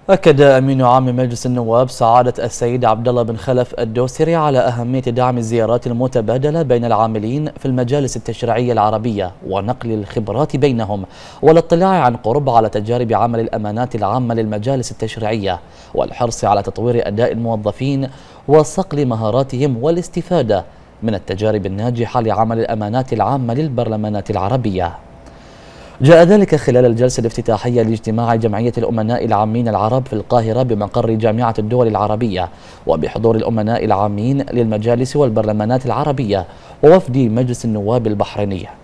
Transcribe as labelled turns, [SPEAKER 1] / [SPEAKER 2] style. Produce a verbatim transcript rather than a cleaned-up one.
[SPEAKER 1] أكد أمين عام مجلس النواب سعادة السيد عبد الله بن خلف الدوسري على أهمية دعم الزيارات المتبادلة بين العاملين في المجالس التشريعية العربية ونقل الخبرات بينهم والاطلاع عن قرب على تجارب عمل الأمانات العامة للمجالس التشريعية والحرص على تطوير أداء الموظفين وصقل مهاراتهم والاستفادة من التجارب الناجحة لعمل الأمانات العامة للبرلمانات العربية. جاء ذلك خلال الجلسة الافتتاحية لاجتماع جمعية الأمناء العامين العرب في القاهرة بمقر جامعة الدول العربية وبحضور الأمناء العامين للمجالس والبرلمانات العربية ووفد مجلس النواب البحريني.